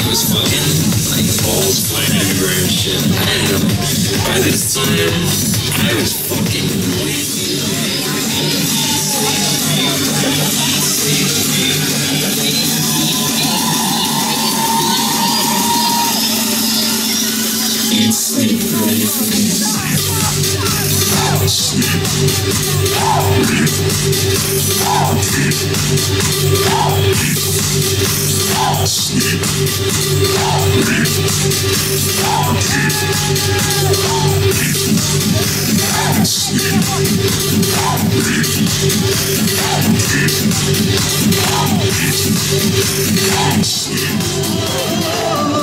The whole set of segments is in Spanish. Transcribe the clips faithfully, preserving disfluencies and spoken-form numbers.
was fucking like balls flying everywhere and shit. And by this time, I was fucking Can't sleep for anything. I'll sleep. I'll eat. I'll eat. I'll eat. I'll sleep. I'll eat. I'll eat. I'll eat. I'll sleep. I'll eat. I'll eat. I'll eat. I'll sleep.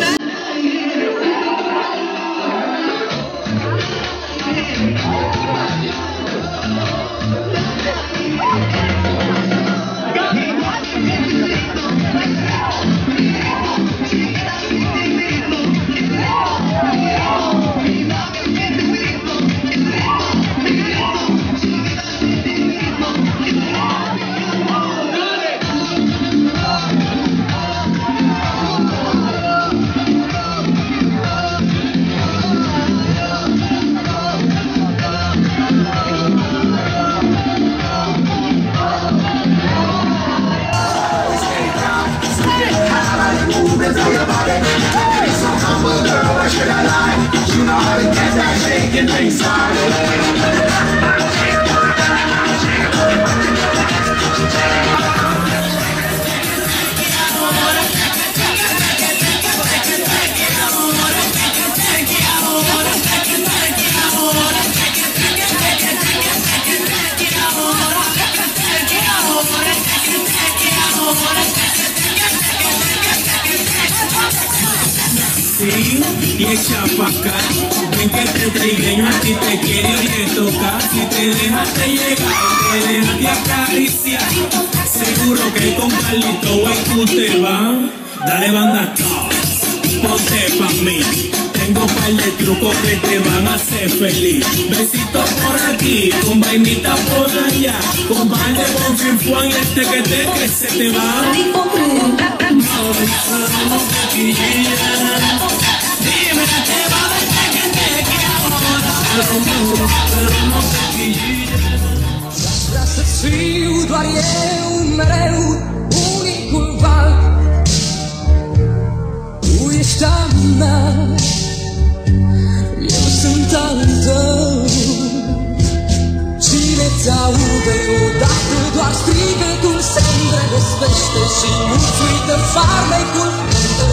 Get things started. Sí, y echa pa' acá. Ven que este trigueño a ti te quiere y te toca. Si te dejas de llegar, te dejas de acariciar, seguro que con Carlito Way tú te vas. Dale banda, ponte pa' mí. Tengo un par de trucos que te van a hacer feliz. Besitos por aquí, con vainita por allá, con par de bonfinfuan y este que te que se te va. Dime, te va a ver que te quiero, pero no te quilles. Răsățiu doar eu, mereu, unicul val. Tu ești a mea, eu sunt al tău. Cine ți-aude odată doar strigătul se îndrăgostește și nu-ți uită farmecul.